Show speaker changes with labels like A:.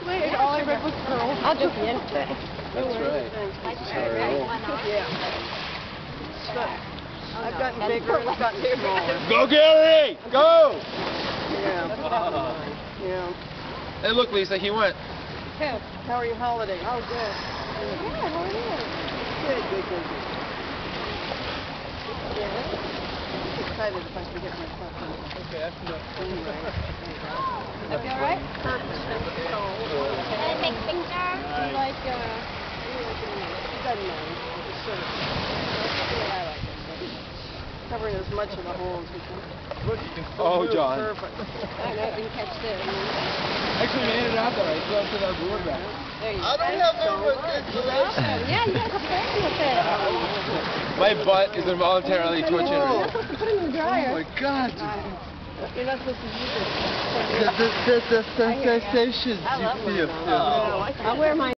A: Wait, all I read was girls.
B: I'll just yank it.
C: That's right.
A: Yeah. But I've gotten bigger, I've gotten smaller.
C: Go, Gary! Go!
A: Yeah. Yeah.
C: Hey, look, Lisa, he went.
A: How are your holidays?
B: Oh, good. Yeah, how are you?
A: Good, good, good, good. Yeah. I'm excited if I can get myself in.
C: Okay, that's enough.
A: Anyway.
B: Is that all right?
A: Perfect.
B: Can I take a picture? You like,
A: It doesn't matter. It's sort of, yeah, I like it. Covering as much of the hole as we can.
C: Look, you can still John.
A: Perfect.
B: I know, you can catch this.
C: Actually made it out there. I still have to that board back.
B: There you go.
D: I don't have no installation.
B: Yeah, you have to play with it.
C: My butt is involuntarily twitching.
B: Put it in the dryer.
D: Oh my God.
A: You're not supposed to use it.
D: The sensations
A: I love
D: you feel.
A: I wear my